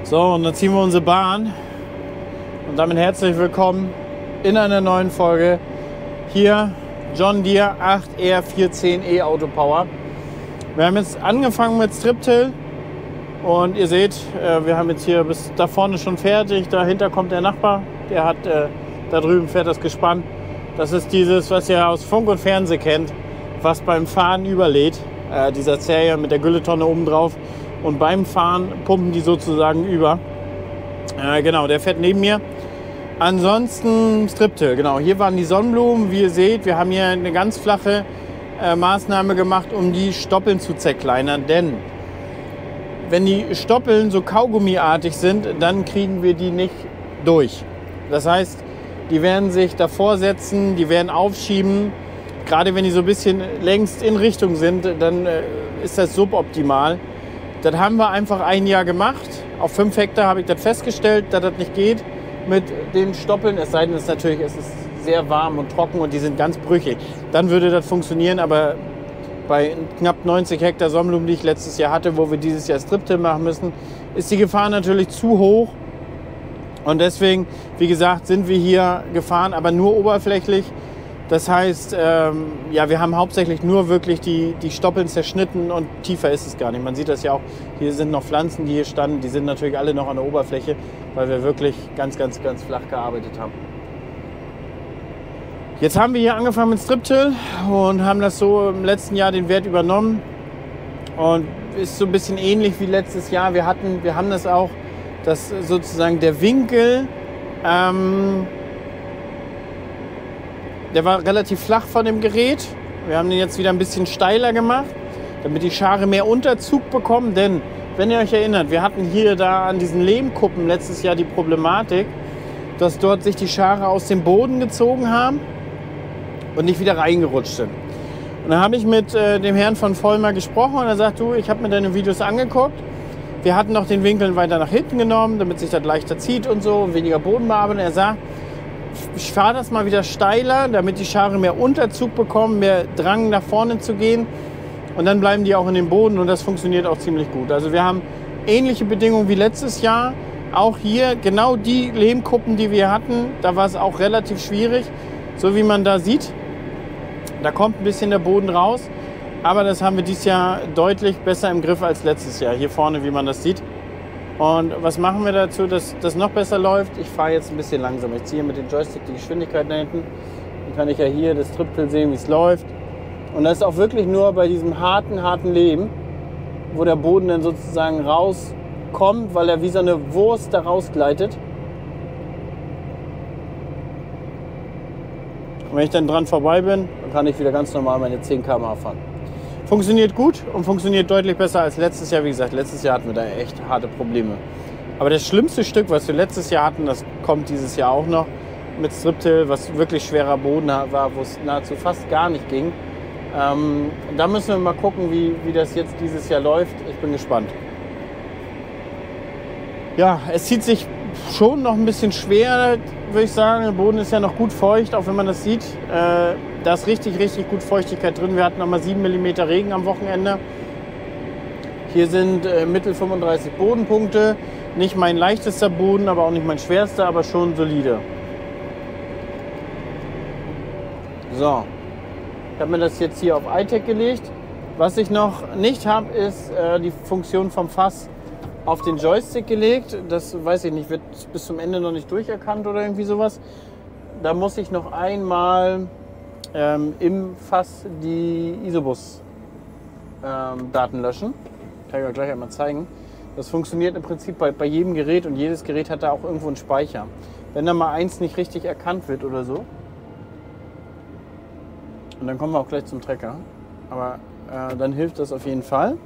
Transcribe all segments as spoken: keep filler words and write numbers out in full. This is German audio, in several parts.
So, und dann ziehen wir unsere Bahn und damit herzlich willkommen in einer neuen Folge hier John Deere acht R vierhundertzehn E Autopower. Wir haben jetzt angefangen mit Strip-Till und ihr seht, wir haben jetzt hier bis da vorne schon fertig. Dahinter kommt der Nachbar, der hat, da drüben fährt das Gespann. Das ist dieses, was ihr aus Funk und Fernsehen kennt, was beim Fahren überlädt. Äh, dieser Zerrier mit der Gülletonne oben drauf. Und beim Fahren pumpen die sozusagen über. Äh, genau, der fährt neben mir. Ansonsten Strip-Till, genau. Hier waren die Sonnenblumen. Wie ihr seht, wir haben hier eine ganz flache äh, Maßnahme gemacht, um die Stoppeln zu zerkleinern. Denn wenn die Stoppeln so kaugummiartig sind, dann kriegen wir die nicht durch. Das heißt, die werden sich davor setzen, die werden aufschieben. Gerade wenn die so ein bisschen längst in Richtung sind, dann äh, ist das suboptimal. Das haben wir einfach ein Jahr gemacht. Auf fünf Hektar habe ich das festgestellt, dass das nicht geht mit den Stoppeln. Es sei denn, es ist natürlich es ist sehr warm und trocken und die sind ganz brüchig. Dann würde das funktionieren, aber bei knapp neunzig Hektar Sonnenblumen, die ich letztes Jahr hatte, wo wir dieses Jahr Strip-Till machen müssen, ist die Gefahr natürlich zu hoch. Und deswegen, wie gesagt, sind wir hier gefahren, aber nur oberflächlich. Das heißt, ähm, ja, wir haben hauptsächlich nur wirklich die, die Stoppeln zerschnitten und tiefer ist es gar nicht. Man sieht das ja auch, hier sind noch Pflanzen, die hier standen, die sind natürlich alle noch an der Oberfläche, weil wir wirklich ganz, ganz, ganz flach gearbeitet haben. Jetzt haben wir hier angefangen mit Strip-Till und haben das so im letzten Jahr den Wert übernommen und ist so ein bisschen ähnlich wie letztes Jahr. Wir hatten, wir haben das auch, dass sozusagen der Winkel, ähm, der war relativ flach von dem Gerät. Wir haben den jetzt wieder ein bisschen steiler gemacht, damit die Schare mehr Unterzug bekommen. Denn, wenn ihr euch erinnert, wir hatten hier da an diesen Lehmkuppen letztes Jahr die Problematik, dass dort sich die Schare aus dem Boden gezogen haben und nicht wieder reingerutscht sind. Und dann habe ich mit äh, dem Herrn von Vollmer gesprochen und er sagt, du, ich habe mir deine Videos angeguckt. Wir hatten noch den Winkel weiter nach hinten genommen, damit sich das leichter zieht und so, weniger Bodenbearbeitung. Er sagt, ich fahre das mal wieder steiler, damit die Schare mehr Unterzug bekommen, mehr Drang nach vorne zu gehen. Und dann bleiben die auch in dem Boden und das funktioniert auch ziemlich gut. Also wir haben ähnliche Bedingungen wie letztes Jahr. Auch hier genau die Lehmkuppen, die wir hatten, da war es auch relativ schwierig. So wie man da sieht, da kommt ein bisschen der Boden raus. Aber das haben wir dieses Jahr deutlich besser im Griff als letztes Jahr. Hier vorne, wie man das sieht. Und was machen wir dazu, dass das noch besser läuft? Ich fahre jetzt ein bisschen langsamer. Ich ziehe mit dem Joystick die Geschwindigkeit da hinten. Dann kann ich ja hier das Strip-Till sehen, wie es läuft. Und das ist auch wirklich nur bei diesem harten, harten Lehm, wo der Boden dann sozusagen rauskommt, weil er wie so eine Wurst da rausgleitet. Und wenn ich dann dran vorbei bin, dann kann ich wieder ganz normal meine zehn Kilometer pro Stunde fahren. Funktioniert gut und funktioniert deutlich besser als letztes Jahr. Wie gesagt, letztes Jahr hatten wir da echt harte Probleme. Aber das schlimmste Stück, was wir letztes Jahr hatten, das kommt dieses Jahr auch noch mit Strip-Till, was wirklich schwerer Boden war, wo es nahezu fast gar nicht ging. Ähm, da müssen wir mal gucken, wie, wie das jetzt dieses Jahr läuft. Ich bin gespannt. Ja, es zieht sich schon noch ein bisschen schwer, würde ich sagen. Der Boden ist ja noch gut feucht, auch wenn man das sieht. Äh, da ist richtig, richtig gut Feuchtigkeit drin. Wir hatten noch mal sieben Millimeter Regen am Wochenende. Hier sind äh, Mittel fünfunddreißig Bodenpunkte. Nicht mein leichtester Boden, aber auch nicht mein schwerster, aber schon solide. So, ich habe mir das jetzt hier auf iTech gelegt. Was ich noch nicht habe, ist äh, die Funktion vom Fass auf den Joystick gelegt. Das weiß ich nicht, wird bis zum Ende noch nicht durcherkannt oder irgendwie sowas. Da muss ich noch einmal ähm, im Fass die Isobus-Daten ähm, löschen. Kann ich euch gleich einmal zeigen. Das funktioniert im Prinzip bei, bei jedem Gerät und jedes Gerät hat da auch irgendwo einen Speicher. Wenn da mal eins nicht richtig erkannt wird oder so. Und dann kommen wir auch gleich zum Trecker. Aber äh, dann hilft das auf jeden Fall.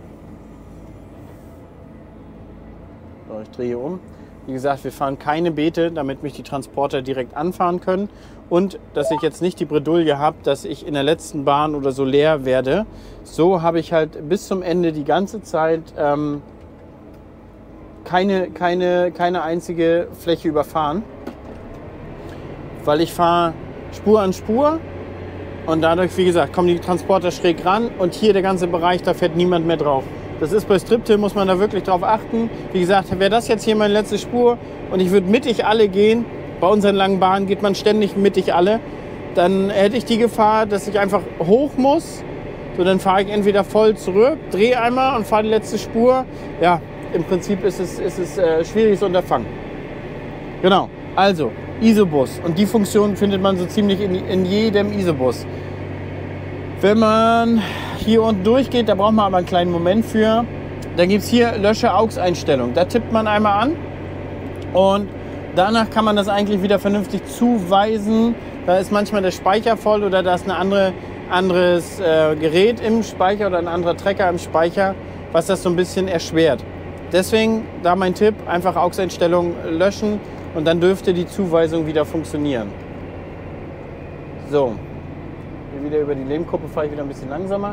So, ich drehe um. Wie gesagt, wir fahren keine Beete, damit mich die Transporter direkt anfahren können. Und dass ich jetzt nicht die Bredouille habe, dass ich in der letzten Bahn oder so leer werde. So habe ich halt bis zum Ende die ganze Zeit ähm, keine, keine, keine einzige Fläche überfahren. Weil ich fahre Spur an Spur und dadurch, wie gesagt, kommen die Transporter schräg ran und hier der ganze Bereich, da fährt niemand mehr drauf. Das ist bei Striptill, muss man da wirklich drauf achten. Wie gesagt, wäre das jetzt hier meine letzte Spur und ich würde mittig alle gehen, bei unseren langen Bahnen geht man ständig mittig alle, dann hätte ich die Gefahr, dass ich einfach hoch muss. So, dann fahre ich entweder voll zurück, drehe einmal und fahre die letzte Spur. Ja, im Prinzip ist es, ist es äh, schwieriges Unterfangen. Genau, also Isobus. Und die Funktion findet man so ziemlich in, in jedem Isobus. Wenn man hier unten durchgeht, da braucht man aber einen kleinen Moment für. Dann gibt es hier Lösche-Aux-Einstellung. Da tippt man einmal an und danach kann man das eigentlich wieder vernünftig zuweisen. Da ist manchmal der Speicher voll oder da ist ein andere, anderes äh, Gerät im Speicher oder ein anderer Trecker im Speicher, was das so ein bisschen erschwert. Deswegen da mein Tipp, einfach Aux-Einstellung löschen und dann dürfte die Zuweisung wieder funktionieren. So. Wieder über die Lehmkuppe fahre ich wieder ein bisschen langsamer.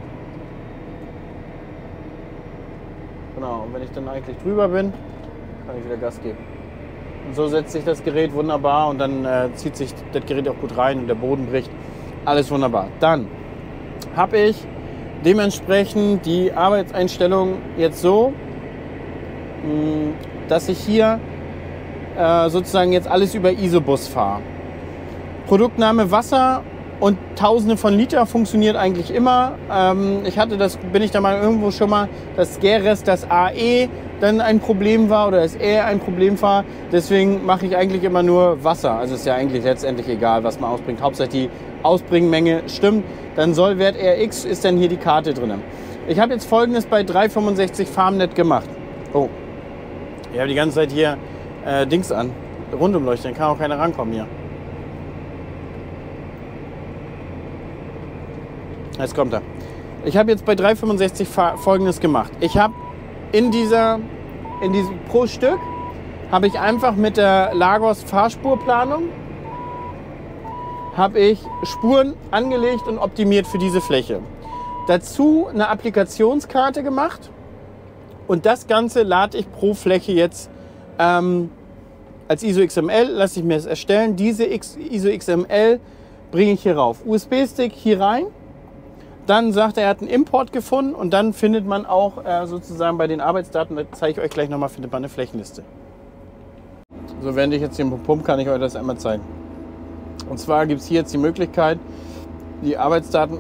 Genau, und wenn ich dann eigentlich drüber bin, kann ich wieder Gas geben. Und so setzt sich das Gerät wunderbar und dann äh, zieht sich das Gerät auch gut rein und der Boden bricht. Alles wunderbar. Dann habe ich dementsprechend die Arbeitseinstellung jetzt so, mh, dass ich hier äh, sozusagen jetzt alles über Isobus fahre. Produktname Wasser und Tausende von Liter funktioniert eigentlich immer. Ähm, ich hatte das, bin ich da mal irgendwo schon mal, dass Geres, das A E dann ein Problem war oder das E ein Problem war. Deswegen mache ich eigentlich immer nur Wasser. Also ist ja eigentlich letztendlich egal, was man ausbringt. Hauptsache die Ausbringmenge stimmt. Dann Sollwert R X ist dann hier die Karte drin. Ich habe jetzt Folgendes bei drei fünfundsechzig FarmNet gemacht. Oh, ich habe die ganze Zeit hier äh, Dings an. Rundumleuchten, kann auch keiner rankommen hier. Jetzt kommt er. Ich habe jetzt bei drei fünfundsechzig Folgendes gemacht. Ich habe in dieser, in diesem pro Stück habe ich einfach mit der Lagos Fahrspurplanung habe ich Spuren angelegt und optimiert für diese Fläche. Dazu eine Applikationskarte gemacht und das Ganze lade ich pro Fläche jetzt ähm, als I S O X M L, lasse ich mir das erstellen. Diese X, I S O X M L bringe ich hier rauf. U S B-Stick hier rein. Dann sagt er, er hat einen Import gefunden und dann findet man auch äh, sozusagen bei den Arbeitsdaten, das zeige ich euch gleich nochmal, findet man eine Flächenliste. So, während ich jetzt hier pumpe, kann ich euch das einmal zeigen. Und zwar gibt es hier jetzt die Möglichkeit, die Arbeitsdaten,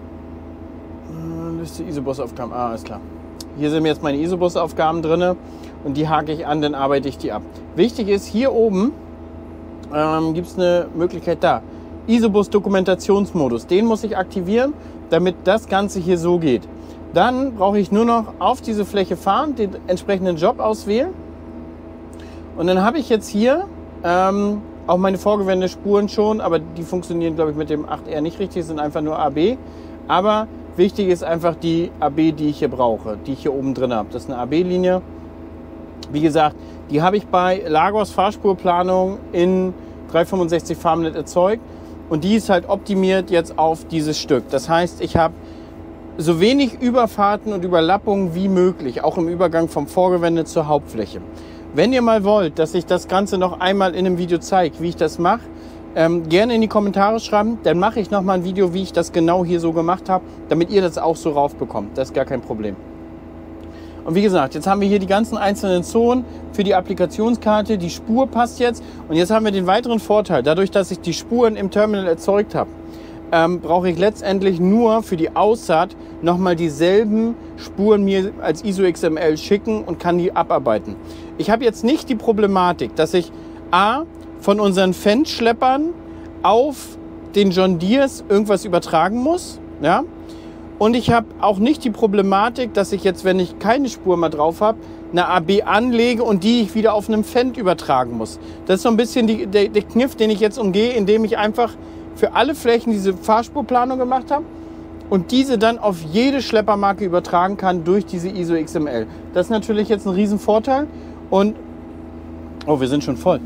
äh, Liste Isobus-Aufgaben, ah, ist klar. Hier sind jetzt meine Isobus-Aufgaben drin und die hake ich an, dann arbeite ich die ab. Wichtig ist, hier oben ähm, gibt es eine Möglichkeit da. Isobus-Dokumentationsmodus, den muss ich aktivieren, damit das Ganze hier so geht. Dann brauche ich nur noch auf diese Fläche fahren, den entsprechenden Job auswählen. Und dann habe ich jetzt hier ähm, auch meine vorgewendeten Spuren schon, aber die funktionieren, glaube ich, mit dem acht R nicht richtig, sind einfach nur A B. Aber wichtig ist einfach die A B, die ich hier brauche, die ich hier oben drin habe. Das ist eine A B-Linie. Wie gesagt, die habe ich bei Lagos Fahrspurplanung in drei fünfundsechzig FarmNet erzeugt. Und die ist halt optimiert jetzt auf dieses Stück. Das heißt, ich habe so wenig Überfahrten und Überlappungen wie möglich, auch im Übergang vom Vorgewende zur Hauptfläche. Wenn ihr mal wollt, dass ich das Ganze noch einmal in einem Video zeige, wie ich das mache, ähm, gerne in die Kommentare schreiben. Dann mache ich nochmal ein Video, wie ich das genau hier so gemacht habe, damit ihr das auch so raufbekommt. Das ist gar kein Problem. Und wie gesagt, jetzt haben wir hier die ganzen einzelnen Zonen für die Applikationskarte. Die Spur passt jetzt. Und jetzt haben wir den weiteren Vorteil. Dadurch, dass ich die Spuren im Terminal erzeugt habe, ähm, brauche ich letztendlich nur für die Aussaat nochmal dieselben Spuren mir als I S O X M L schicken und kann die abarbeiten. Ich habe jetzt nicht die Problematik, dass ich A, von unseren Fendt-Schleppern auf den John Deeres irgendwas übertragen muss. Ja? Und ich habe auch nicht die Problematik, dass ich jetzt, wenn ich keine Spur mehr drauf habe, eine A B anlege und die ich wieder auf einem Fendt übertragen muss. Das ist so ein bisschen die, der, der Kniff, den ich jetzt umgehe, indem ich einfach für alle Flächen diese Fahrspurplanung gemacht habe und diese dann auf jede Schleppermarke übertragen kann durch diese I S O X M L. Das ist natürlich jetzt ein Riesenvorteil und oh, wir sind schon voll.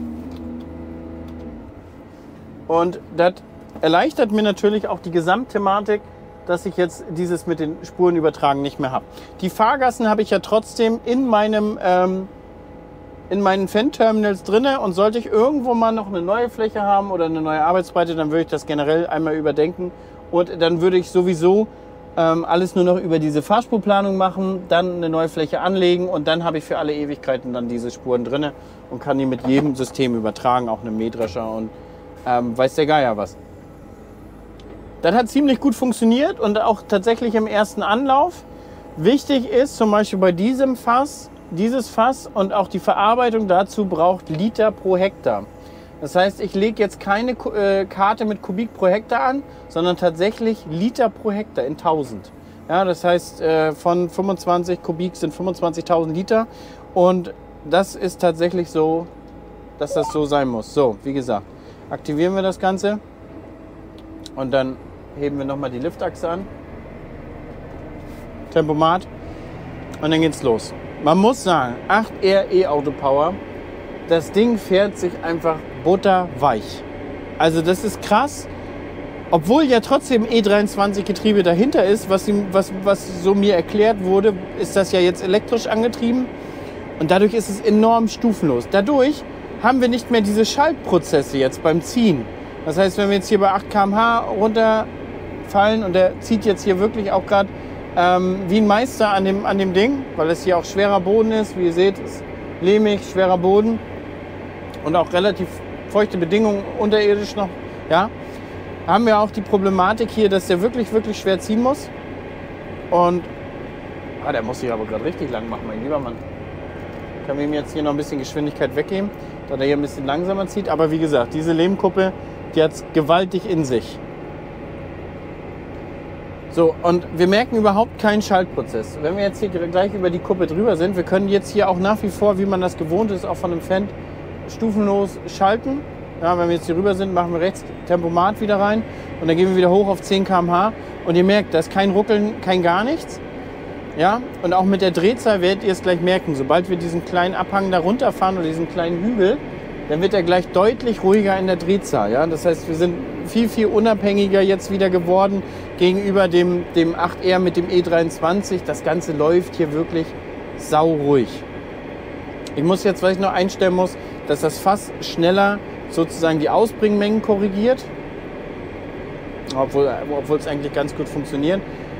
Und das erleichtert mir natürlich auch die Gesamtthematik, dass ich jetzt dieses mit den Spuren übertragen nicht mehr habe. Die Fahrgassen habe ich ja trotzdem in meinem ähm, in meinen Fendt-Terminals drin und sollte ich irgendwo mal noch eine neue Fläche haben oder eine neue Arbeitsbreite, dann würde ich das generell einmal überdenken und dann würde ich sowieso Ähm, alles nur noch über diese Fahrspurplanung machen, dann eine neue Fläche anlegen und dann habe ich für alle Ewigkeiten dann diese Spuren drin und kann die mit jedem System übertragen, auch einem Mähdrescher und ähm, weiß der Geier was. Das hat ziemlich gut funktioniert und auch tatsächlich im ersten Anlauf. Wichtig ist zum Beispiel bei diesem Fass, dieses Fass und auch die Verarbeitung dazu braucht Liter pro Hektar. Das heißt, ich lege jetzt keine äh, Karte mit Kubik pro Hektar an, sondern tatsächlich Liter pro Hektar in tausend. Ja, das heißt, äh, von fünfundzwanzig Kubik sind fünfundzwanzigtausend Liter. Und das ist tatsächlich so, dass das so sein muss. So, wie gesagt, aktivieren wir das Ganze. Und dann heben wir nochmal die Liftachse an. Tempomat. Und dann geht's los. Man muss sagen, acht R E-Autopower, das Ding fährt sich einfach butterweich. Also das ist krass, obwohl ja trotzdem E dreiundzwanzig Getriebe dahinter ist, was, ihm, was, was so mir erklärt wurde, ist das ja jetzt elektrisch angetrieben und dadurch ist es enorm stufenlos. Dadurch haben wir nicht mehr diese Schaltprozesse jetzt beim Ziehen. Das heißt, wenn wir jetzt hier bei acht Kilometer pro Stunde runterfallen und der zieht jetzt hier wirklich auch gerade ähm, wie ein Meister an dem, an dem Ding, weil es hier auch schwerer Boden ist, wie ihr seht, ist lehmig, schwerer Boden und auch relativ feuchte Bedingungen unterirdisch noch, ja, haben wir auch die Problematik hier, dass der wirklich, wirklich schwer ziehen muss. Und ah, der muss sich aber gerade richtig lang machen, mein lieber Mann. Können wir ihm jetzt hier noch ein bisschen Geschwindigkeit weggeben, da der hier ein bisschen langsamer zieht. Aber wie gesagt, diese Lehmkuppe, die hat es gewaltig in sich. So, und wir merken überhaupt keinen Schaltprozess. Wenn wir jetzt hier gleich über die Kuppe drüber sind, wir können jetzt hier auch nach wie vor, wie man das gewohnt ist, auch von einem Fendt, stufenlos schalten. Ja, wenn wir jetzt hier rüber sind, machen wir rechts Tempomat wieder rein und dann gehen wir wieder hoch auf zehn Kilometer pro Stunde. Und ihr merkt, da ist kein Ruckeln, kein gar nichts. Ja, und auch mit der Drehzahl werdet ihr es gleich merken. Sobald wir diesen kleinen Abhang da runterfahren oder diesen kleinen Hügel, dann wird er gleich deutlich ruhiger in der Drehzahl. Ja? Das heißt, wir sind viel, viel unabhängiger jetzt wieder geworden gegenüber dem, dem acht R mit dem E dreiundzwanzig. Das Ganze läuft hier wirklich sauruhig. Ich muss jetzt, was ich noch einstellen muss, dass das Fass schneller sozusagen die Ausbringmengen korrigiert. Obwohl, obwohl es eigentlich ganz gut funktioniert.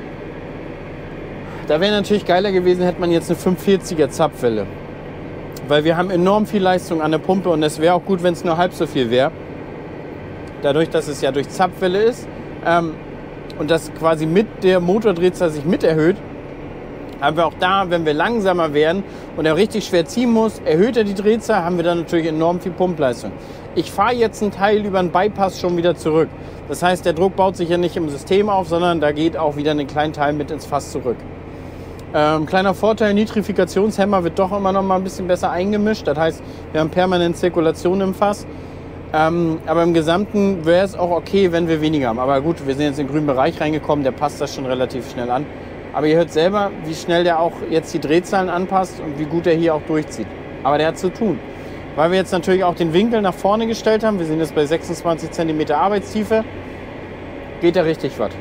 Da wäre natürlich geiler gewesen, hätte man jetzt eine fünfhundertvierziger Zapfwelle. Weil wir haben enorm viel Leistung an der Pumpe und es wäre auch gut, wenn es nur halb so viel wäre. Dadurch, dass es ja durch Zapfwelle ist ähm, und das quasi mit der Motordrehzahl sich mit erhöht, haben wir auch da, wenn wir langsamer werden und er richtig schwer ziehen muss, erhöht er die Drehzahl, haben wir dann natürlich enorm viel Pumpleistung. Ich fahre jetzt einen Teil über einen Bypass schon wieder zurück. Das heißt, der Druck baut sich ja nicht im System auf, sondern da geht auch wieder einen kleinen Teil mit ins Fass zurück. Ähm, kleiner Vorteil, Nitrifikationshemmer wird doch immer noch mal ein bisschen besser eingemischt. Das heißt, wir haben permanent Zirkulation im Fass. Ähm, aber im Gesamten wäre es auch okay, wenn wir weniger haben. Aber gut, wir sind jetzt in den grünen Bereich reingekommen, der passt das schon relativ schnell an. Aber ihr hört selber, wie schnell der auch jetzt die Drehzahlen anpasst und wie gut er hier auch durchzieht. Aber der hat zu tun. Weil wir jetzt natürlich auch den Winkel nach vorne gestellt haben, wir sind jetzt bei sechsundzwanzig Zentimeter Arbeitstiefe, geht da richtig was.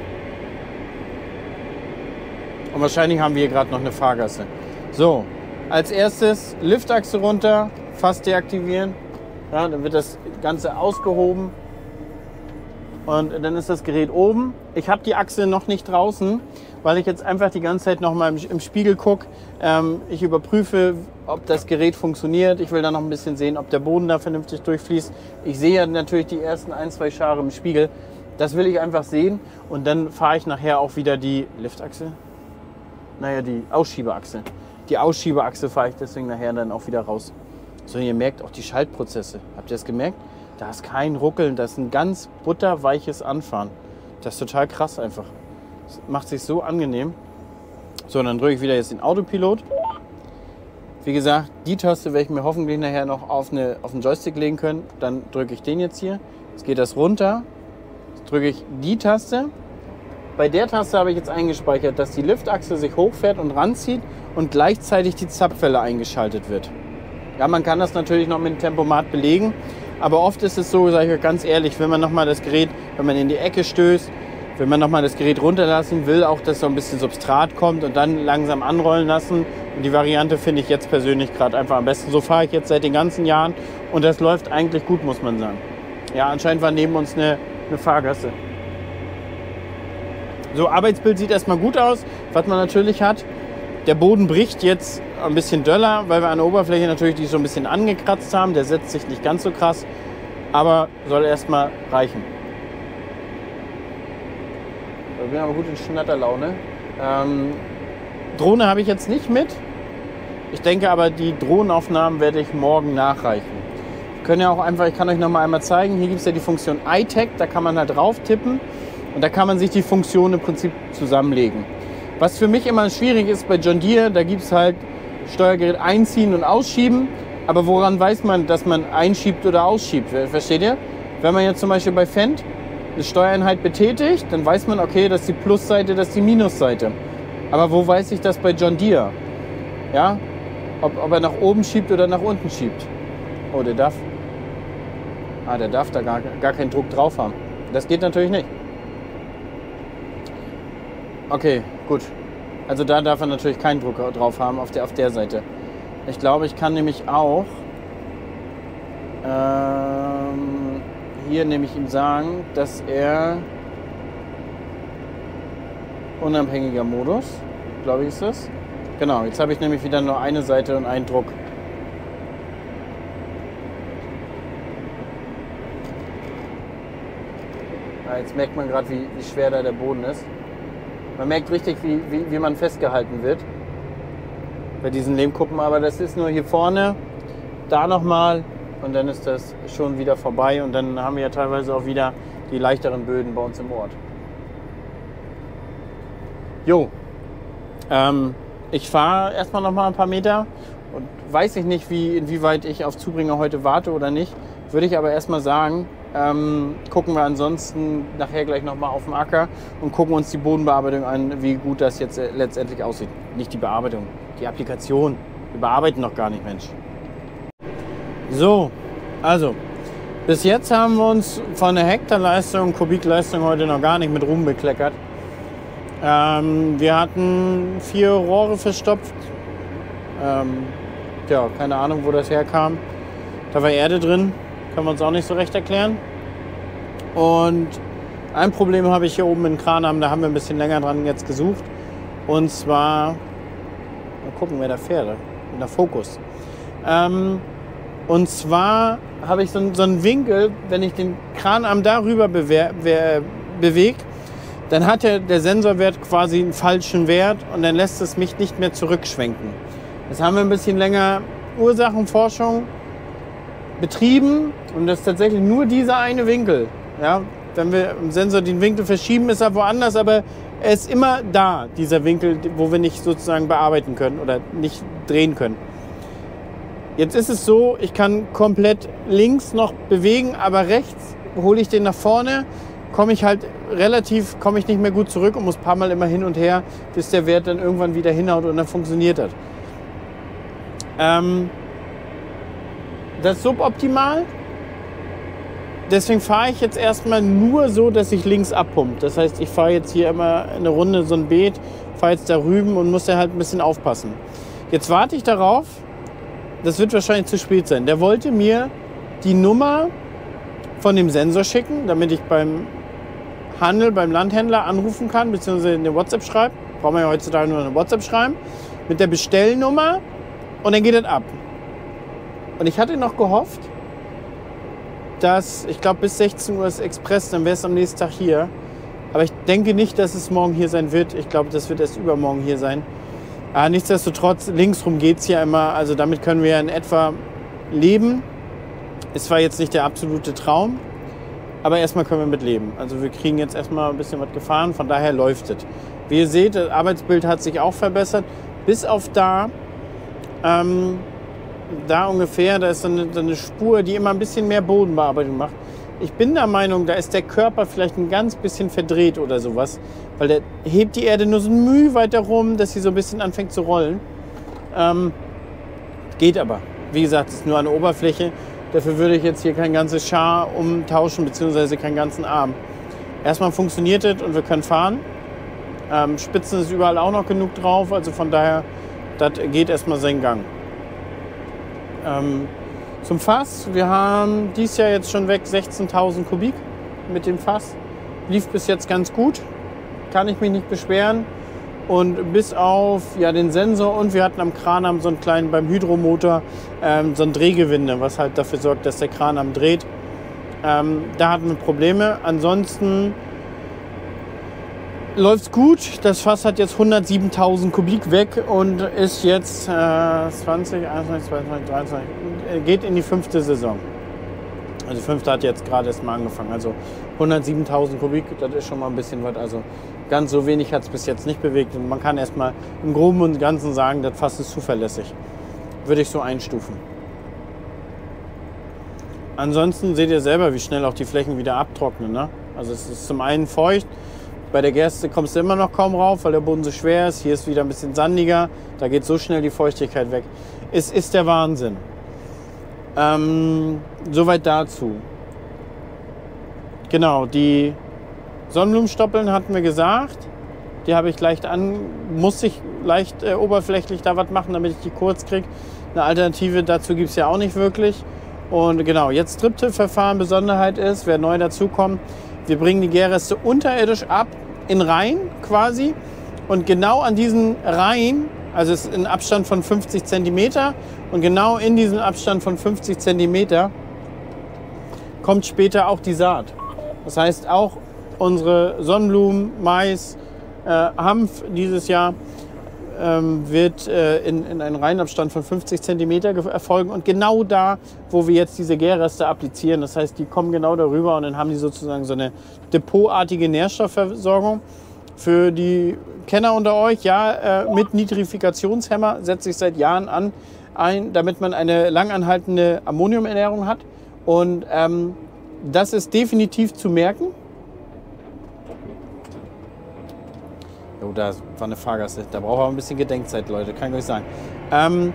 Und wahrscheinlich haben wir hier gerade noch eine Fahrgasse. So, als erstes Liftachse runter, Fass deaktivieren. Ja, dann wird das Ganze ausgehoben. Und dann ist das Gerät oben. Ich habe die Achse noch nicht draußen, weil ich jetzt einfach die ganze Zeit noch mal im, im Spiegel gucke. Ähm, ich überprüfe, ob das Gerät funktioniert. Ich will dann noch ein bisschen sehen, ob der Boden da vernünftig durchfließt. Ich sehe ja natürlich die ersten ein, zwei Schare im Spiegel. Das will ich einfach sehen. Und dann fahre ich nachher auch wieder die Liftachse. Naja, die Ausschiebeachse. Die Ausschiebeachse fahre ich deswegen nachher dann auch wieder raus. So, ihr merkt auch die Schaltprozesse. Habt ihr das gemerkt? Da ist kein Ruckeln, das ist ein ganz butterweiches Anfahren. Das ist total krass einfach. Das macht sich so angenehm. So, dann drücke ich wieder jetzt den Autopilot. Wie gesagt, die Taste werde ich mir hoffentlich nachher noch auf, eine, auf einen Joystick legen können. Dann drücke ich den jetzt hier. Jetzt geht das runter. Jetzt drücke ich die Taste. Bei der Taste habe ich jetzt eingespeichert, dass die Liftachse sich hochfährt und ranzieht und gleichzeitig die Zapfwelle eingeschaltet wird. Ja, man kann das natürlich noch mit dem Tempomat belegen, aber oft ist es so, sage ich euch ganz ehrlich, wenn man nochmal das Gerät, wenn man in die Ecke stößt, wenn man nochmal das Gerät runterlassen will, auch dass so ein bisschen Substrat kommt und dann langsam anrollen lassen. Und die Variante finde ich jetzt persönlich gerade einfach am besten. So fahre ich jetzt seit den ganzen Jahren und das läuft eigentlich gut, muss man sagen. Ja, anscheinend war neben uns eine, eine Fahrgasse. So, Arbeitsbild sieht erstmal gut aus. Was man natürlich hat, der Boden bricht jetzt ein bisschen döller, weil wir an der Oberfläche natürlich die so ein bisschen angekratzt haben. Der setzt sich nicht ganz so krass, aber soll erstmal reichen. Ich bin aber gut in Schnatterlaune. Ähm, Drohne habe ich jetzt nicht mit. Ich denke aber, die Drohnenaufnahmen werde ich morgen nachreichen. Wir können ja auch einfach, ich kann euch noch mal einmal zeigen, hier gibt es ja die Funktion iTag, da kann man halt drauf tippen und da kann man sich die Funktionen im Prinzip zusammenlegen. Was für mich immer schwierig ist bei John Deere, da gibt es halt Steuergerät einziehen und ausschieben, aber woran weiß man, dass man einschiebt oder ausschiebt? Versteht ihr? Wenn man jetzt zum Beispiel bei Fendt eine Steuereinheit betätigt, dann weiß man, okay, das ist die Plusseite, das ist die Minusseite. Aber wo weiß ich das bei John Deere? Ja? Ob, ob er nach oben schiebt oder nach unten schiebt. Oh, der darf. Ah, der darf da gar, gar keinen Druck drauf haben. Das geht natürlich nicht. Okay, gut. Also da darf er natürlich keinen Druck drauf haben auf der, auf der Seite. Ich glaube, ich kann nämlich auch ähm, hier nämlich ihm sagen, dass er unabhängiger Modus, glaube ich, ist das. Genau, jetzt habe ich nämlich wieder nur eine Seite und einen Druck. Ja, jetzt merkt man gerade, wie, wie schwer da der Boden ist. Man merkt richtig, wie, wie, wie man festgehalten wird bei diesen Lehmkuppen. Aber das ist nur hier vorne, da nochmal und dann ist das schon wieder vorbei. Und dann haben wir ja teilweise auch wieder die leichteren Böden bei uns im Ort. Jo, ähm, ich fahre erstmal noch mal ein paar Meter und weiß ich nicht, wie, inwieweit ich auf Zubringer heute warte oder nicht. Würde ich aber erstmal sagen, ähm, gucken wir ansonsten nachher gleich noch mal auf dem Acker und gucken uns die Bodenbearbeitung an, wie gut das jetzt letztendlich aussieht. Nicht die Bearbeitung, die Applikation. Wir bearbeiten noch gar nicht, Mensch. So, also, bis jetzt haben wir uns von der Hektarleistung, Kubikleistung heute noch gar nicht mit Ruhm bekleckert. Ähm, wir hatten vier Rohre verstopft. Ähm, ja, keine Ahnung, wo das herkam. Da war Erde drin, können wir uns auch nicht so recht erklären. Und ein Problem habe ich hier oben in Kranham, da haben wir ein bisschen länger dran jetzt gesucht. Und zwar, mal gucken, wer da fährt, in der Fokus. Ähm, und zwar habe ich so, so einen Winkel, wenn ich den Kranarm darüber bewege, dann hat der, der Sensorwert quasi einen falschen Wert und dann lässt es mich nicht mehr zurückschwenken. Jetzt haben wir ein bisschen länger Ursachenforschung betrieben und das ist tatsächlich nur dieser eine Winkel. Ja, wenn wir im Sensor den Winkel verschieben, ist er woanders, aber er ist immer da, dieser Winkel, wo wir nicht sozusagen bearbeiten können oder nicht drehen können. Jetzt ist es so, ich kann komplett links noch bewegen, aber rechts hole ich den nach vorne, komme ich halt relativ, komme ich nicht mehr gut zurück und muss ein paar Mal immer hin und her, bis der Wert dann irgendwann wieder hinhaut und dann funktioniert das. Ähm, das ist suboptimal. Deswegen fahre ich jetzt erstmal nur so, dass ich links abpumpe. Das heißt, ich fahre jetzt hier immer eine Runde so ein Beet, fahre jetzt da rüben und muss da halt ein bisschen aufpassen. Jetzt warte ich darauf, das wird wahrscheinlich zu spät sein. Der wollte mir die Nummer von dem Sensor schicken, damit ich beim Handel, beim Landhändler anrufen kann, beziehungsweise eine WhatsApp schreiben. Brauchen wir ja heutzutage nur eine WhatsApp schreiben. Mit der Bestellnummer und dann geht das ab. Und ich hatte noch gehofft, dass, ich glaube bis sechzehn Uhr ist Express, dann wäre es am nächsten Tag hier. Aber ich denke nicht, dass es morgen hier sein wird. Ich glaube, das wird erst übermorgen hier sein. Aber nichtsdestotrotz, linksrum geht es ja immer. Also damit können wir ja in etwa leben. Es war jetzt nicht der absolute Traum, aber erstmal können wir mit leben. Also wir kriegen jetzt erstmal ein bisschen was gefahren, von daher läuft es. Wie ihr seht, das Arbeitsbild hat sich auch verbessert. Bis auf da, ähm, da ungefähr, da ist so eine, so eine Spur, die immer ein bisschen mehr Bodenbearbeitung macht. Ich bin der Meinung, da ist der Körper vielleicht ein ganz bisschen verdreht oder sowas, weil der hebt die Erde nur so ein Mühe weiter rum, dass sie so ein bisschen anfängt zu rollen. Ähm, geht aber. Wie gesagt, es ist nur eine Oberfläche. Dafür würde ich jetzt hier kein ganzes Char umtauschen, beziehungsweise keinen ganzen Arm. Erstmal funktioniert es und wir können fahren. Ähm, Spitzen ist überall auch noch genug drauf, also von daher, das geht erstmal seinen Gang. Ähm, zum Fass, wir haben dieses Jahr jetzt schon weg sechzehntausend Kubik mit dem Fass. Lief bis jetzt ganz gut. kann ich mich nicht beschweren. Und bis auf ja, den Sensor und wir hatten am Kranarm so einen kleinen, beim Hydromotor, ähm, so ein Drehgewinde, was halt dafür sorgt, dass der Kranarm dreht. Ähm, da hatten wir Probleme. Ansonsten läuft's gut. Das Fass hat jetzt hundertsiebentausend Kubik weg und ist jetzt äh, zwanzig, einundzwanzig, zweiundzwanzig, dreiundzwanzig, geht in die fünfte Saison. Also die fünfte hat jetzt gerade erst mal angefangen. Also hundertsiebentausend Kubik, das ist schon mal ein bisschen was. Also ganz so wenig hat es bis jetzt nicht bewegt. Und man kann erstmal im Groben und Ganzen sagen, das Fass ist zuverlässig. Würde ich so einstufen. Ansonsten seht ihr selber, wie schnell auch die Flächen wieder abtrocknen. Ne? Also es ist zum einen feucht. Bei der Gerste kommst du immer noch kaum rauf, weil der Boden so schwer ist. Hier ist wieder ein bisschen sandiger. Da geht so schnell die Feuchtigkeit weg. Es ist der Wahnsinn. Ähm, soweit dazu. Genau, die Sonnenblumenstoppeln hatten wir gesagt. Die habe ich leicht an, muss ich leicht äh, oberflächlich da was machen, damit ich die kurz kriege. Eine Alternative dazu gibt es ja auch nicht wirklich. Und genau, jetzt Striptill-Verfahren. Besonderheit ist, wer neu dazukommt, wir bringen die Gärreste unterirdisch ab, in Reihen quasi. Und genau an diesen Reihen, also es ist ein Abstand von fünfzig Zentimeter, und genau in diesem Abstand von fünfzig Zentimeter kommt später auch die Saat. Das heißt, auch unsere Sonnenblumen, Mais, äh, Hanf dieses Jahr ähm, wird äh, in, in einen Reihenabstand von fünfzig Zentimeter erfolgen. Und genau da, wo wir jetzt diese Gärreste applizieren, das heißt, die kommen genau darüber und dann haben die sozusagen so eine depotartige Nährstoffversorgung. Für die Kenner unter euch, ja, äh, mit Nitrifikationshemmer setze ich seit Jahren an, ein, damit man eine langanhaltende Ammoniumernährung hat. Und ähm, das ist definitiv zu merken. Oh, da war eine Fahrgasse. Da braucht man ein bisschen Gedenkzeit, Leute, kann ich euch sagen. Ähm,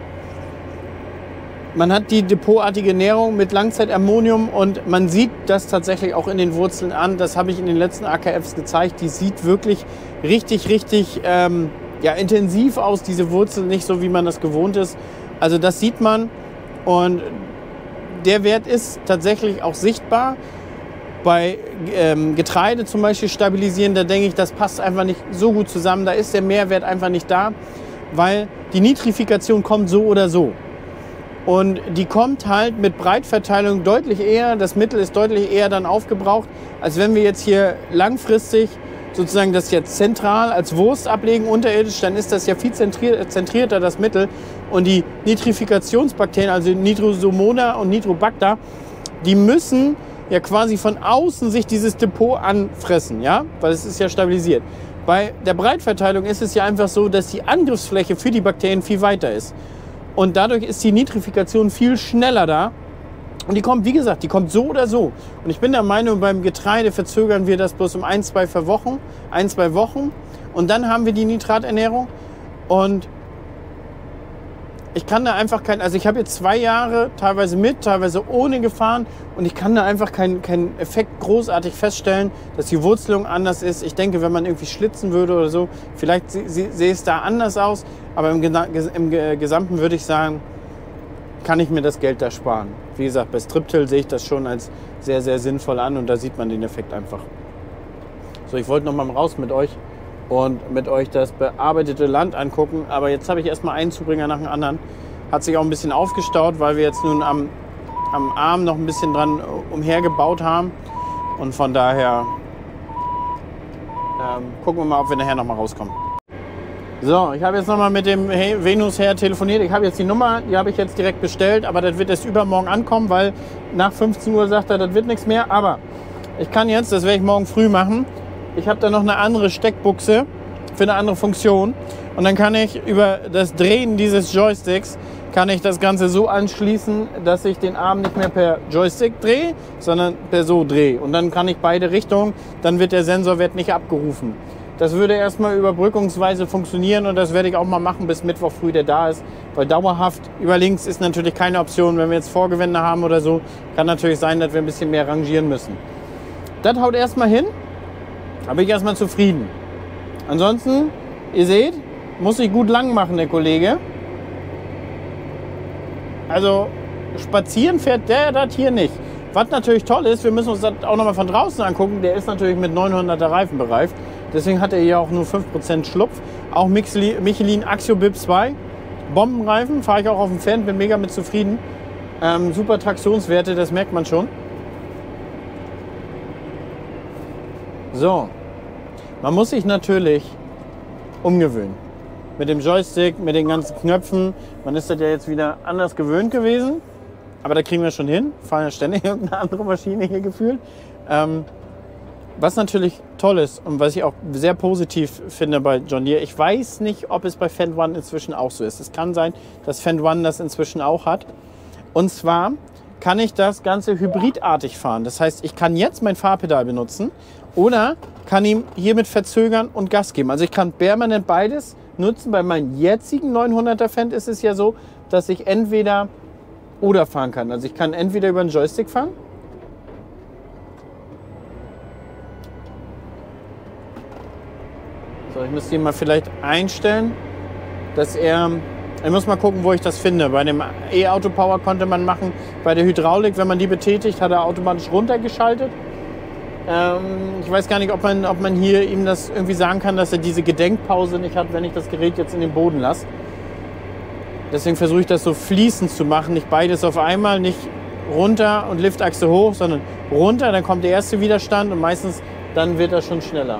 man hat die depotartige Ernährung mit Langzeitammonium und man sieht das tatsächlich auch in den Wurzeln an. Das habe ich in den letzten A K Fs gezeigt. Die sieht wirklich richtig, richtig ähm, ja, intensiv aus, diese Wurzel, nicht so, wie man das gewohnt ist. Also das sieht man und der Wert ist tatsächlich auch sichtbar. Bei ähm, Getreide zum Beispiel stabilisieren, da denke ich, das passt einfach nicht so gut zusammen. Da ist der Mehrwert einfach nicht da, weil die Nitrifikation kommt so oder so. Und die kommt halt mit Breitverteilung deutlich eher, das Mittel ist deutlich eher dann aufgebraucht, als wenn wir jetzt hier langfristig sozusagen das jetzt zentral als Wurst ablegen, unterirdisch, dann ist das ja viel zentrierter, das Mittel. Und die Nitrifikationsbakterien, also Nitrosomonas und Nitrobacter, die müssen ja quasi von außen sich dieses Depot anfressen, ja, weil es ist ja stabilisiert. Bei der Breitverteilung ist es ja einfach so, dass die Angriffsfläche für die Bakterien viel weiter ist. Und dadurch ist die Nitrifikation viel schneller da. Und die kommt, wie gesagt, die kommt so oder so. Und ich bin der Meinung, beim Getreide verzögern wir das bloß um ein, zwei Wochen, ein, zwei Wochen. Und dann haben wir die Nitraternährung. Und ich kann da einfach kein, also ich habe jetzt zwei Jahre teilweise mit, teilweise ohne gefahren. Und ich kann da einfach keinen keinen Effekt großartig feststellen, dass die Wurzelung anders ist. Ich denke, wenn man irgendwie schlitzen würde oder so, vielleicht sehe es da anders aus. Aber im, im Gesamten würde ich sagen, kann ich mir das Geld da sparen. Wie gesagt, bei Striptill sehe ich das schon als sehr, sehr sinnvoll an und da sieht man den Effekt einfach. So, ich wollte noch mal raus mit euch und mit euch das bearbeitete Land angucken. Aber jetzt habe ich erstmal einen Zubringer nach dem anderen. Hat sich auch ein bisschen aufgestaut, weil wir jetzt nun am, am Arm noch ein bisschen dran umhergebaut haben. Und von daher ähm, gucken wir mal, ob wir nachher noch mal rauskommen. So, ich habe jetzt nochmal mit dem Venus-Herr telefoniert. Ich habe jetzt die Nummer, die habe ich jetzt direkt bestellt, aber das wird erst übermorgen ankommen, weil nach fünfzehn Uhr sagt er, das wird nichts mehr. Aber ich kann jetzt, das werde ich morgen früh machen, ich habe da noch eine andere Steckbuchse für eine andere Funktion und dann kann ich über das Drehen dieses Joysticks, kann ich das Ganze so anschließen, dass ich den Arm nicht mehr per Joystick drehe, sondern per so drehe. Und dann kann ich beide Richtungen, dann wird der Sensorwert nicht abgerufen. Das würde erstmal überbrückungsweise funktionieren und das werde ich auch mal machen, bis Mittwoch früh der da ist. Weil dauerhaft über links ist natürlich keine Option. Wenn wir jetzt Vorgewände haben oder so, kann natürlich sein, dass wir ein bisschen mehr rangieren müssen. Das haut erstmal hin. Da bin ich erstmal zufrieden. Ansonsten, ihr seht, muss ich gut lang machen, der Kollege. Also spazieren fährt der das hier nicht. Was natürlich toll ist, wir müssen uns das auch nochmal von draußen angucken. Der ist natürlich mit neunhunderter Reifen bereift. Deswegen hat er hier auch nur fünf Prozent Schlupf. Auch Michelin Axio B I B zwei. Bombenreifen, fahre ich auch auf dem Fan, bin mega mit zufrieden. Ähm, super Traktionswerte, das merkt man schon. So, man muss sich natürlich umgewöhnen. Mit dem Joystick, mit den ganzen Knöpfen. Man ist das ja jetzt wieder anders gewöhnt gewesen. Aber da kriegen wir schon hin. Fahren ja ständig irgendeine andere Maschine hier gefühlt. Ähm, was natürlich toll ist und was ich auch sehr positiv finde bei John Deere, ich weiß nicht, ob es bei Fendt One inzwischen auch so ist. Es kann sein, dass Fendt One das inzwischen auch hat. Und zwar kann ich das Ganze hybridartig fahren. Das heißt, ich kann jetzt mein Fahrpedal benutzen oder kann ihm hiermit verzögern und Gas geben. Also ich kann permanent beides nutzen. Bei meinem jetzigen neunhunderter Fendt ist es ja so, dass ich entweder oder fahren kann. Also ich kann entweder über einen Joystick fahren. So, ich müsste ihn mal vielleicht einstellen, dass er... Ich muss mal gucken, wo ich das finde. Bei dem E-Auto-Power konnte man machen, bei der Hydraulik, wenn man die betätigt, hat er automatisch runtergeschaltet. Ähm, ich weiß gar nicht, ob man, ob man hier ihm das irgendwie sagen kann, dass er diese Gedenkpause nicht hat, wenn ich das Gerät jetzt in den Boden lasse. Deswegen versuche ich das so fließend zu machen, nicht beides auf einmal, nicht runter und Liftachse hoch, sondern runter, dann kommt der erste Widerstand und meistens dann wird er schon schneller.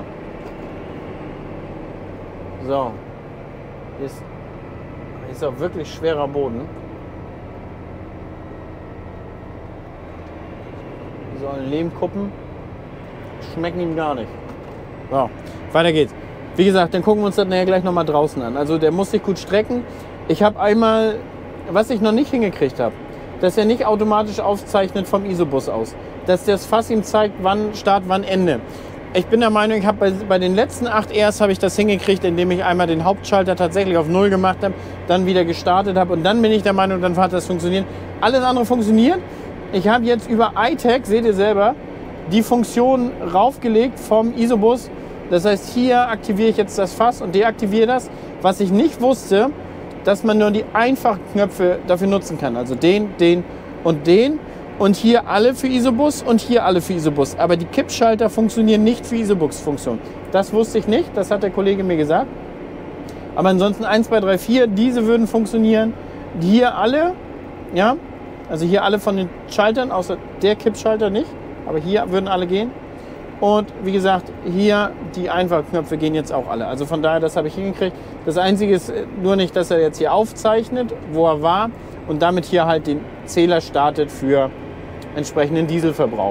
So, hier ist, hier ist auch wirklich schwerer Boden. So, Lehmkuppen schmecken ihm gar nicht. So, weiter geht's. Wie gesagt, dann gucken wir uns das nachher gleich nochmal draußen an. Also der muss sich gut strecken. Ich habe einmal, was ich noch nicht hingekriegt habe, dass er nicht automatisch aufzeichnet vom Isobus aus. Dass das Fass ihm zeigt, wann Start, wann Ende. Ich bin der Meinung, ich habe bei, bei den letzten acht Rs habe ich das hingekriegt, indem ich einmal den Hauptschalter tatsächlich auf Null gemacht habe, dann wieder gestartet habe und dann bin ich der Meinung, dann hat das funktioniert. Alles andere funktioniert. Ich habe jetzt über iTech, seht ihr selber, die Funktion raufgelegt vom Isobus. Das heißt, hier aktiviere ich jetzt das Fass und deaktiviere das. Was ich nicht wusste, dass man nur die einfachen Knöpfe dafür nutzen kann. Also den, den und den. Und hier alle für Isobus und hier alle für Isobus. Aber die Kippschalter funktionieren nicht für Isobus-Funktion. Das wusste ich nicht, das hat der Kollege mir gesagt. Aber ansonsten eins, zwei, drei, vier, diese würden funktionieren. Die hier alle, ja, also hier alle von den Schaltern, außer der Kippschalter nicht. Aber hier würden alle gehen. Und wie gesagt, hier die Einfachknöpfe gehen jetzt auch alle. Also von daher, das habe ich hingekriegt. Das Einzige ist nur nicht, dass er jetzt hier aufzeichnet, wo er war und damit hier halt den Zähler startet für entsprechenden Dieselverbrauch.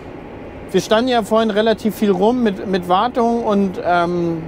Wir standen ja vorhin relativ viel rum mit, mit Wartung und ähm,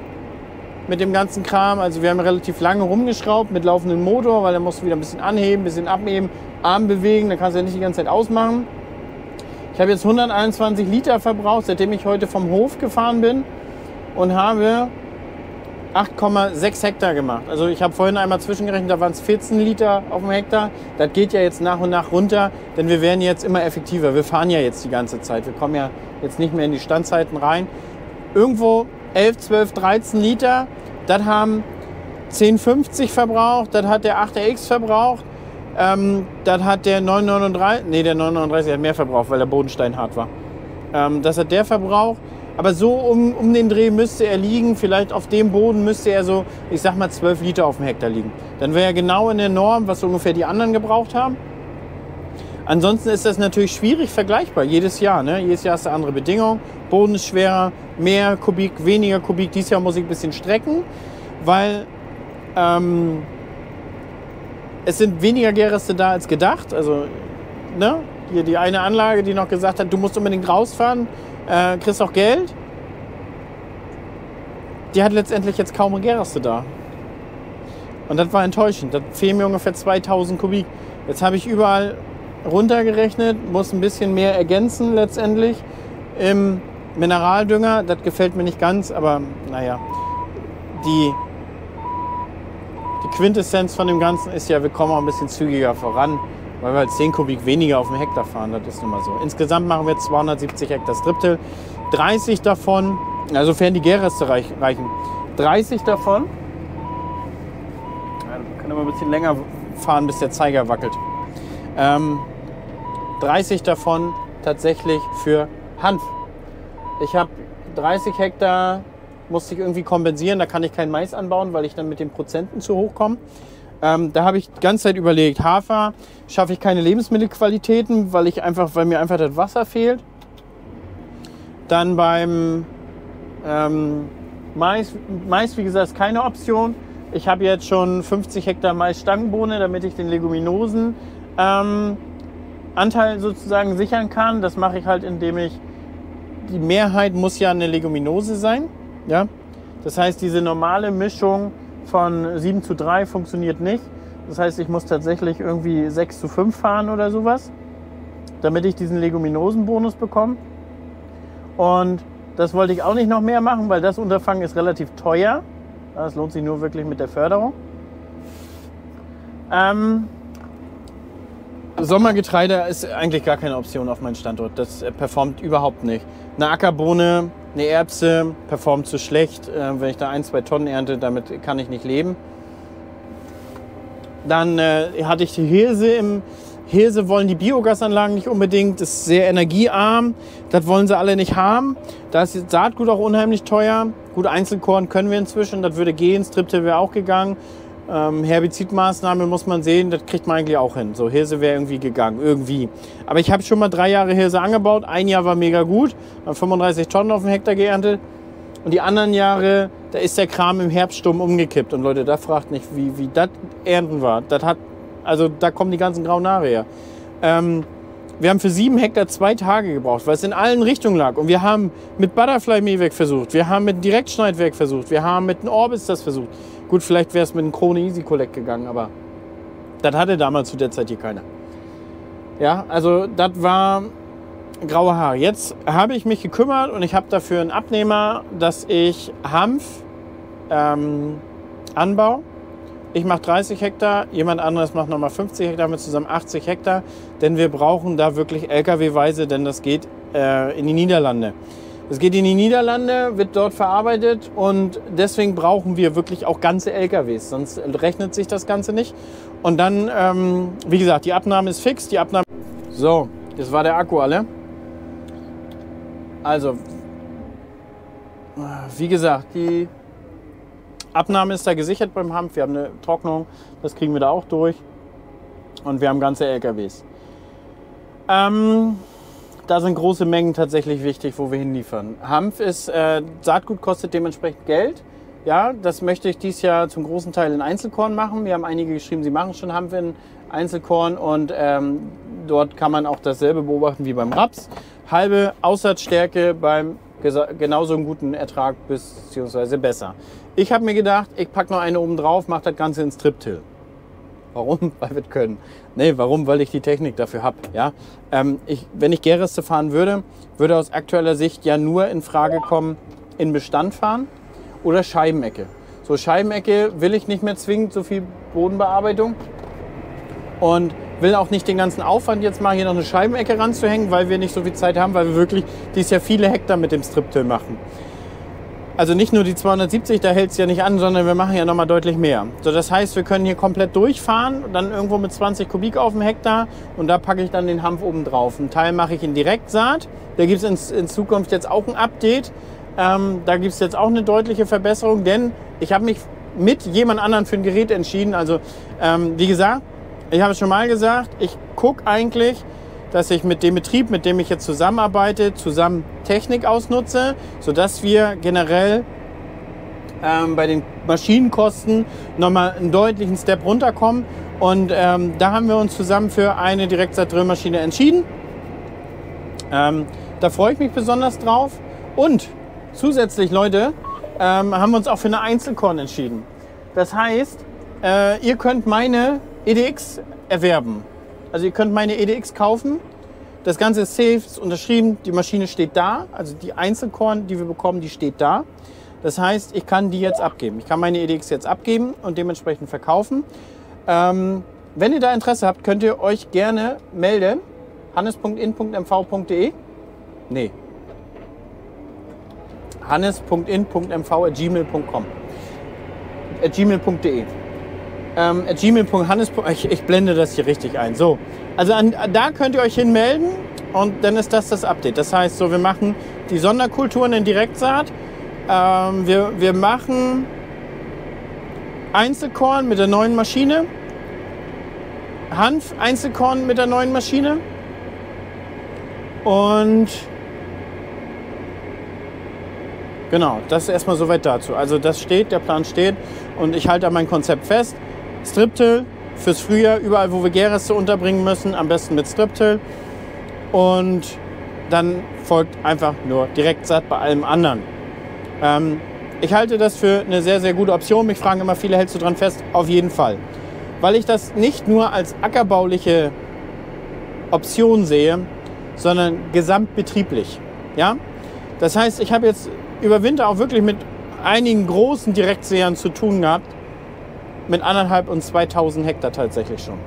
mit dem ganzen Kram. Also wir haben relativ lange rumgeschraubt mit laufendem Motor, weil er musste wieder ein bisschen anheben, ein bisschen abheben, Arm bewegen, da kannst du ja nicht die ganze Zeit ausmachen. Ich habe jetzt hunderteinundzwanzig Liter verbraucht, seitdem ich heute vom Hof gefahren bin und habe acht Komma sechs Hektar gemacht. Also ich habe vorhin einmal zwischengerechnet, da waren es vierzehn Liter auf dem Hektar. Das geht ja jetzt nach und nach runter, denn wir werden jetzt immer effektiver. Wir fahren ja jetzt die ganze Zeit. Wir kommen ja jetzt nicht mehr in die Standzeiten rein. Irgendwo elf, zwölf, dreizehn Liter, das haben zehn fünfzig verbraucht, das hat der acht R X verbraucht. Ähm, das hat der neun neununddreißig, nee, der neun neununddreißig hat mehr verbraucht, weil der Bodenstein hart war. Ähm, das hat der verbraucht. Aber so um, um den Dreh müsste er liegen, vielleicht auf dem Boden müsste er so, ich sag mal, zwölf Liter auf dem Hektar liegen. Dann wäre er genau in der Norm, was so ungefähr die anderen gebraucht haben. Ansonsten ist das natürlich schwierig vergleichbar, jedes Jahr. Ne? Jedes Jahr hast du andere Bedingungen. Boden ist schwerer, mehr Kubik, weniger Kubik. Dieses Jahr muss ich ein bisschen strecken, weil ähm, es sind weniger Gereste da als gedacht. Also, ne? Hier die eine Anlage, die noch gesagt hat, du musst unbedingt rausfahren, äh, kriegst auch Geld. Die hat letztendlich jetzt kaum Gereste da. Und das war enttäuschend. Da fehlen mir ungefähr zweitausend Kubik. Jetzt habe ich überall runtergerechnet, muss ein bisschen mehr ergänzen letztendlich im Mineraldünger. Das gefällt mir nicht ganz, aber naja, die Die Quintessenz von dem Ganzen ist ja, wir kommen auch ein bisschen zügiger voran, weil wir halt zehn Kubik weniger auf dem Hektar fahren, das ist nun mal so. Insgesamt machen wir zweihundertsiebzig Hektar Striptill, dreißig davon, also sofern die Gärreste reichen, dreißig davon, ja, wir können immer ein bisschen länger fahren, bis der Zeiger wackelt, ähm, dreißig davon tatsächlich für Hanf. Ich habe dreißig Hektar musste ich irgendwie kompensieren. Da kann ich kein Mais anbauen, weil ich dann mit den Prozenten zu hoch komme. Ähm, da habe ich die ganze Zeit überlegt, Hafer schaffe ich keine Lebensmittelqualitäten, weil, ich einfach, weil mir einfach das Wasser fehlt. Dann beim ähm, Mais, Mais, wie gesagt, ist keine Option. Ich habe jetzt schon fünfzig Hektar Mais-Stangenbohne, damit ich den Leguminosen ähm, Anteil sozusagen sichern kann. Das mache ich halt, indem ich, die Mehrheit muss ja eine Leguminose sein. Ja? Das heißt, diese normale Mischung von sieben zu drei funktioniert nicht. Das heißt, ich muss tatsächlich irgendwie sechs zu fünf fahren oder sowas, damit ich diesen Leguminosenbonus bekomme. Und das wollte ich auch nicht noch mehr machen, weil das Unterfangen ist relativ teuer. Das lohnt sich nur wirklich mit der Förderung. Ähm, Sommergetreide ist eigentlich gar keine Option auf meinem Standort. Das performt überhaupt nicht. Eine Ackerbohne, eine Erbse performt zu schlecht. Äh, wenn ich da ein, zwei Tonnen ernte, damit kann ich nicht leben. Dann äh, hatte ich die Hirse. Im Hirse wollen die Biogasanlagen nicht unbedingt. Das ist sehr energiearm. Das wollen sie alle nicht haben. Da ist Saatgut auch unheimlich teuer. Gut, Einzelkorn können wir inzwischen. Das würde gehen. Striptil wäre auch gegangen. Ähm, Herbizidmaßnahme muss man sehen, das kriegt man eigentlich auch hin. So, Hirse wäre irgendwie gegangen, irgendwie. Aber ich habe schon mal drei Jahre Hirse angebaut. Ein Jahr war mega gut, habe fünfunddreißig Tonnen auf dem Hektar geerntet. Und die anderen Jahre, da ist der Kram im Herbststurm umgekippt. Und Leute, da fragt nicht, wie, wie das Ernten war. Das hat, also da kommen die ganzen grauen Haare her. Ähm, wir haben für sieben Hektar zwei Tage gebraucht, weil es in allen Richtungen lag. Und wir haben mit Butterfly-Mähwerk versucht, wir haben mit einem Direktschneidwerk versucht, wir haben mit einem Orbis das versucht. Gut, vielleicht wäre es mit einem Krone Easy Collect gegangen, aber das hatte damals zu der Zeit hier keiner. Ja, also das war graue Haare. Jetzt habe ich mich gekümmert und ich habe dafür einen Abnehmer, dass ich Hanf ähm, anbaue. Ich mache dreißig Hektar, jemand anderes macht nochmal fünfzig Hektar, mit zusammen achtzig Hektar, denn wir brauchen da wirklich L K W-weise, denn das geht äh, in die Niederlande. Es geht in die Niederlande, wird dort verarbeitet und deswegen brauchen wir wirklich auch ganze L K Ws, sonst rechnet sich das Ganze nicht. Und dann, ähm, wie gesagt, die Abnahme ist fix, die Abnahme... So, jetzt war der Akku alle. Also, wie gesagt, die Abnahme ist da gesichert beim Hanf. Wir haben eine Trocknung, das kriegen wir da auch durch. Und wir haben ganze L K Ws. Ähm, da sind große Mengen tatsächlich wichtig, wo wir hinliefern. Hanf ist, äh, Saatgut kostet dementsprechend Geld. Ja, das möchte ich dieses Jahr zum großen Teil in Einzelkorn machen. Wir haben einige geschrieben, sie machen schon Hanf in Einzelkorn und ähm, dort kann man auch dasselbe beobachten wie beim Raps. Halbe Aussatzstärke beim genauso einen guten Ertrag beziehungsweise besser. Ich habe mir gedacht, ich packe noch eine oben drauf, mache das Ganze ins Striptil. Warum? Weil wir es können. Nee, warum? Weil ich die Technik dafür habe. Ja? Ähm, ich, wenn ich Gereste fahren würde, würde aus aktueller Sicht ja nur in Frage kommen, in Bestand fahren oder Scheibenecke. So, Scheibenecke will ich nicht mehr zwingend so viel Bodenbearbeitung und will auch nicht den ganzen Aufwand jetzt mal hier noch eine Scheibenecke ranzuhängen, weil wir nicht so viel Zeit haben, weil wir wirklich dieses Jahr viele Hektar mit dem Striptil machen. Also nicht nur die zweihundertsiebzig, da hält es ja nicht an, sondern wir machen ja noch mal deutlich mehr. So, das heißt, wir können hier komplett durchfahren, dann irgendwo mit zwanzig Kubik auf dem Hektar und da packe ich dann den Hanf oben drauf. Einen Teil mache ich in Direktsaat, da gibt es in, in Zukunft jetzt auch ein Update. Ähm, da gibt es jetzt auch eine deutliche Verbesserung, denn ich habe mich mit jemand anderem für ein Gerät entschieden. Also ähm, wie gesagt, ich habe es schon mal gesagt, ich gucke eigentlich, dass ich mit dem Betrieb, mit dem ich jetzt zusammenarbeite, zusammen Technik ausnutze, sodass wir generell ähm, bei den Maschinenkosten nochmal einen deutlichen Step runterkommen. Und ähm, da haben wir uns zusammen für eine Direktsaat-Drillmaschine entschieden. Ähm, da freue ich mich besonders drauf. Und zusätzlich, Leute, ähm, haben wir uns auch für eine Einzelkorn entschieden. Das heißt, äh, ihr könnt meine E D X erwerben. Also ihr könnt meine E D X kaufen. Das Ganze ist safe, ist unterschrieben, die Maschine steht da. Also die Einzelkorn, die wir bekommen, die steht da. Das heißt, ich kann die jetzt abgeben. Ich kann meine E D X jetzt abgeben und dementsprechend verkaufen. Ähm, wenn ihr da Interesse habt, könnt ihr euch gerne melden. hannes punkt in punkt m v punkt de. Nee. hannes punkt in punkt m v at gmail punkt com. at gmail punkt de. Ähm, at gmail punkt hannes. Ich, ich blende das hier richtig ein. So, also an, da könnt ihr euch hinmelden und dann ist das das Update. Das heißt, so, wir machen die Sonderkulturen in Direktsaat. Ähm, wir, wir machen Einzelkorn mit der neuen Maschine, Hanf Einzelkorn mit der neuen Maschine und genau, das ist erstmal soweit dazu. Also das steht, der Plan steht und ich halte an mein Konzept fest. Strip-Till fürs Frühjahr, überall wo wir Gereste unterbringen müssen, am besten mit Strip-Till. Und dann folgt einfach nur Direktsaat bei allem anderen. Ähm, ich halte das für eine sehr, sehr gute Option. Mich fragen immer viele, hältst du dran fest? Auf jeden Fall. Weil ich das nicht nur als ackerbauliche Option sehe, sondern gesamtbetrieblich. Ja? Das heißt, ich habe jetzt über Winter auch wirklich mit einigen großen Direktsäern zu tun gehabt, mit anderthalb und zweitausend Hektar tatsächlich schon.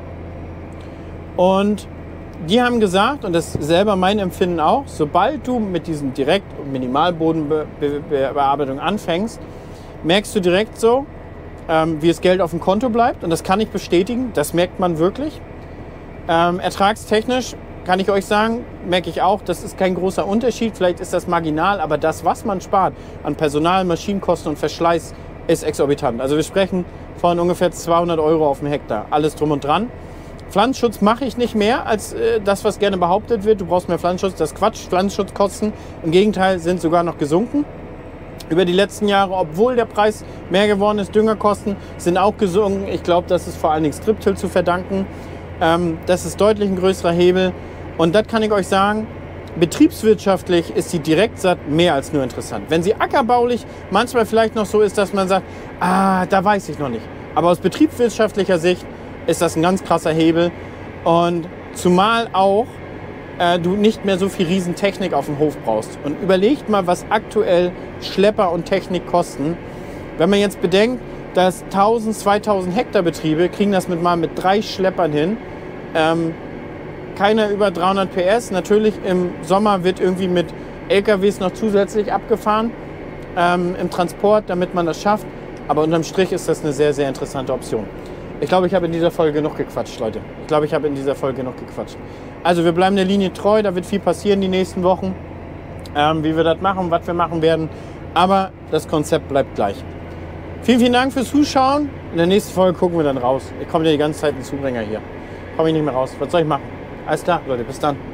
Und die haben gesagt, und das ist selber mein Empfinden auch, sobald du mit diesen Direkt- und Minimalbodenbearbeitung anfängst, merkst du direkt so, ähm, wie das Geld auf dem Konto bleibt. Und das kann ich bestätigen, das merkt man wirklich. Ähm, ertragstechnisch kann ich euch sagen, merke ich auch, das ist kein großer Unterschied. Vielleicht ist das marginal, aber das, was man spart an Personal, Maschinenkosten und Verschleiß, ist exorbitant. Also wir sprechen von ungefähr zweihundert Euro auf dem Hektar. Alles drum und dran. Pflanzenschutz mache ich nicht mehr als äh, das, was gerne behauptet wird. Du brauchst mehr Pflanzenschutz. Das ist Quatsch. Pflanzenschutzkosten im Gegenteil sind sogar noch gesunken über die letzten Jahre. Obwohl der Preis mehr geworden ist, Düngerkosten sind auch gesunken. Ich glaube, das ist vor allen Dingen Strip-Till zu verdanken. Ähm, das ist deutlich ein größerer Hebel. Und das kann ich euch sagen, betriebswirtschaftlich ist die Direktsaat mehr als nur interessant. Wenn sie ackerbaulich manchmal vielleicht noch so ist, dass man sagt, ah, da weiß ich noch nicht. Aber aus betriebswirtschaftlicher Sicht ist das ein ganz krasser Hebel. Und zumal auch äh, du nicht mehr so viel Riesentechnik auf dem Hof brauchst. Und überlegt mal, was aktuell Schlepper und Technik kosten. Wenn man jetzt bedenkt, dass tausend, zweitausend Hektar Betriebe kriegen das mit mal mit drei Schleppern hin. Ähm, keiner über dreihundert P S. Natürlich im Sommer wird irgendwie mit L K Ws noch zusätzlich abgefahren ähm, im Transport, damit man das schafft. Aber unterm Strich ist das eine sehr, sehr interessante Option. Ich glaube, ich habe in dieser Folge genug gequatscht, Leute. Ich glaube, ich habe in dieser Folge genug gequatscht. Also wir bleiben der Linie treu, da wird viel passieren die nächsten Wochen, ähm, wie wir das machen, was wir machen werden. Aber das Konzept bleibt gleich. Vielen, vielen Dank fürs Zuschauen. In der nächsten Folge gucken wir dann raus. Ich komme ja die ganze Zeit ein Zubringer hier. Komme ich nicht mehr raus. Was soll ich machen? Alles klar, Leute, bis dann.